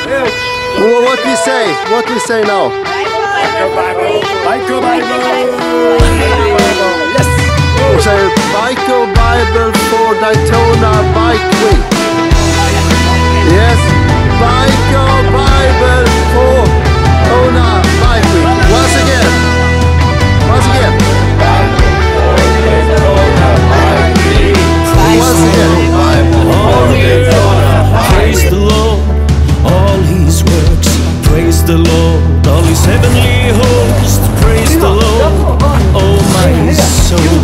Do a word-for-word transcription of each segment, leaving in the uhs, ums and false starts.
Well, what we say? What we say now? Biker Bible. Yes. We say Biker Bible for Daytona Bike Week. Yes. Biker Bible for Daytona Bike Week. Once again. Once again. Once again. Praise the Lord, all His works. Praise the Lord, all His heavenly hosts. Praise the Lord, oh my soul.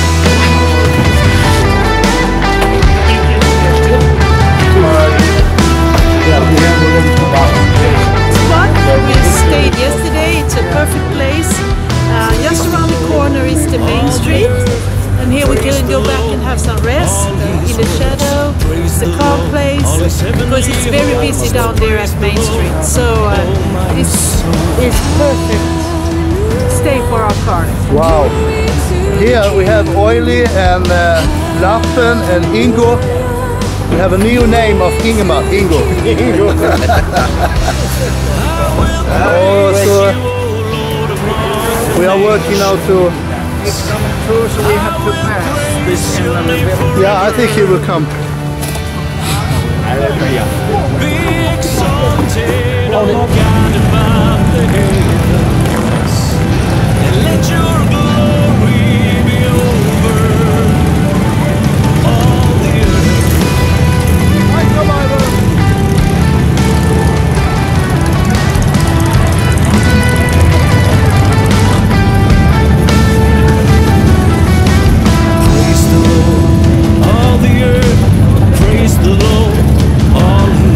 Spot where we stayed yesterday. It's a perfect place. Uh, just around the corner is the main street, and here we can go back and have some rest in the shadow. It's a calm place because it's very busy down there at Main Street. So uh, this is perfect stay for our car. Wow. Here we have Oily and uh, Lappen and Ingo. We have a new name of Ingemar, Ingo. Ingo. Oh, so we are working now to... It's coming through, so we have to pass this in a little bit. Yeah, I think he will come. Hallelujah. Be exalted, oh God, above the heavens, and let your glory be over all the earth. Praise the Lord, all the earth. Praise the Lord, all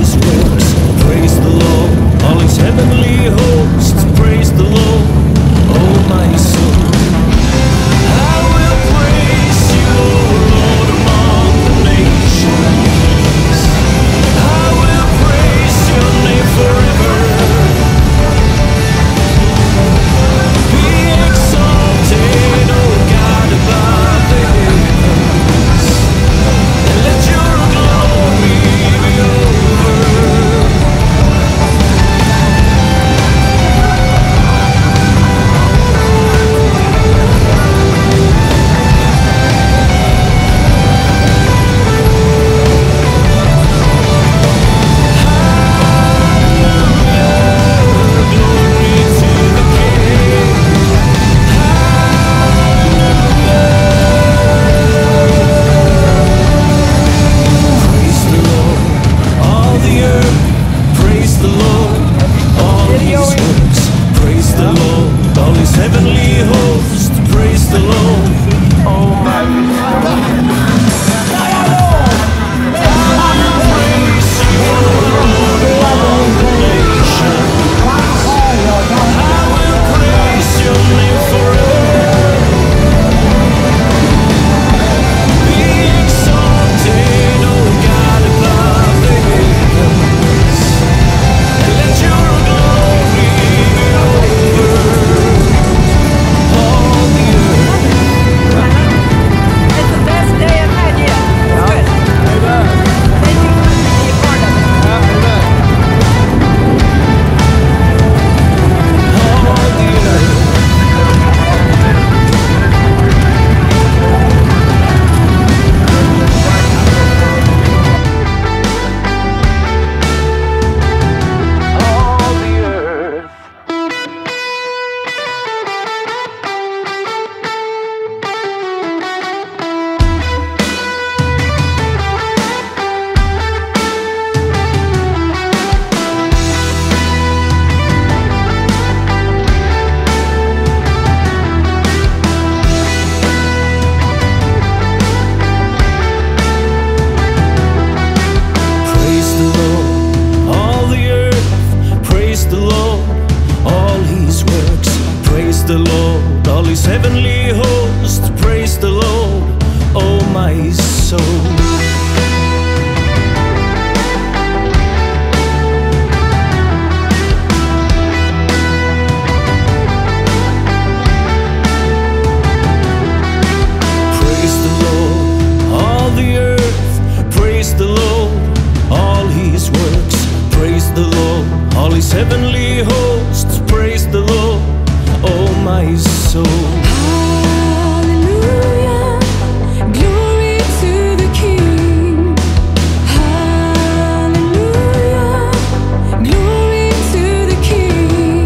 the Lord, all his heavenly hosts. Praise the Lord, oh my soul. Hallelujah, glory to the King. Hallelujah, glory to the King.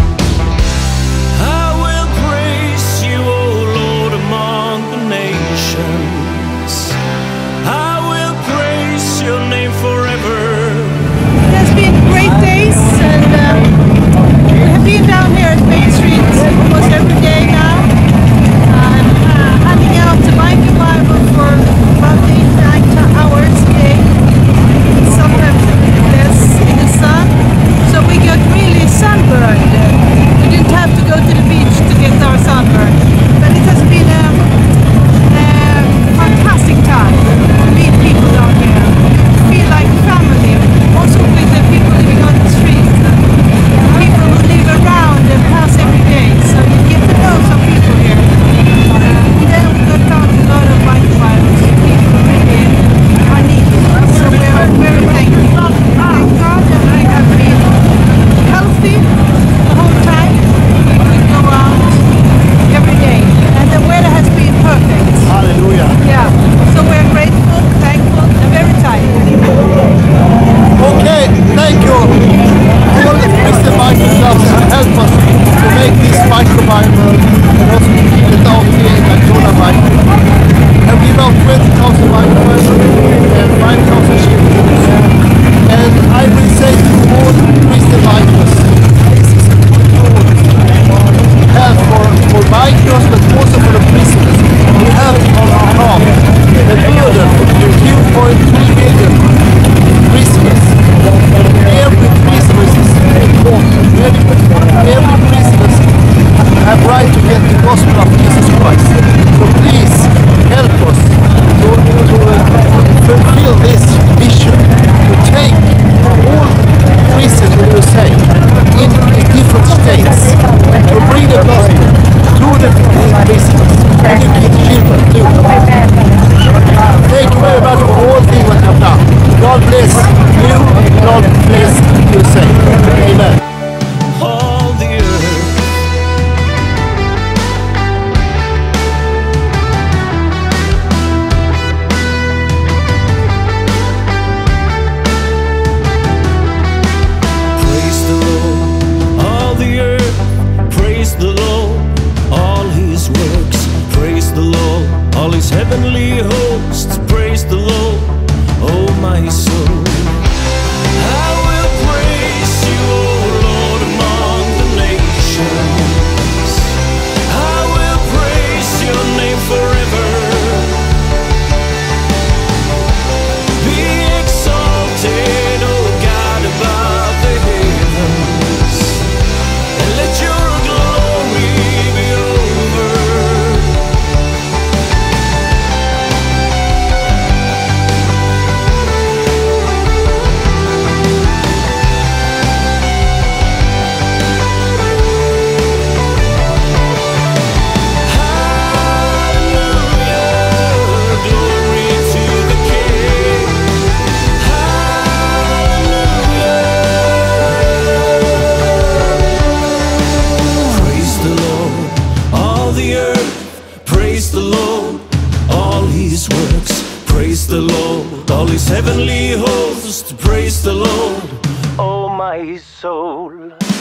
I will praise you, O Lord, among the nations. I will praise your name forever. It has been great days, and um, we have been down here at Main Street almost every day now. I'm uh, handing out the Bible Bible for about eight, nine hours a day, sometimes a bit less in the sun. So we got really sunburned. We didn't have to go to the beach to get our sunburn, but it has been a, a fantastic time to meet people down here. Feel like family, also with the people living on the street, people who live around and pass every day, so you get to know some people here. Uh, then we got out a lot of Bible Bibles, people who really are needed, so we are very thankful. Thank God that we have been healthy the whole time. We could go out every day, and the weather has been perfect. Hallelujah. Yeah, so we're grateful, thankful, and very tired. Okay, thank you. All the Christian Bible clubs have helped us to make this micro Bible and also to keep it out here in Ancona Bible. And we about twenty thousand Bible versions and five thousand shillings. And I will say to all Christian Bibles, this is a good Lord we have for, for bikers but also for the prisoners. We have on our heart the burden for two point three million prisoners. Every prisoner is important. Every prisoner have right to get the gospel of Jesus Christ. So please help us to, to uh, fulfill this mission, to take all prisoners in U S A in different states, to bring the gospel to the prisoners, educate children too. Thank you very much for all things that you have done. God bless you, God bless U S A. Amen. All the earth, praise the Lord, all the earth, praise the Lord, all his works, praise the Lord, all his heavenly hosts, praise the Lord, oh my soul. I will praise you, O Lord, among the nations. I will praise your name forever. Be exalted, O God, above the heavens, and let your glory be over. Praise the Lord, all his heavenly hosts, praise the Lord, oh my soul.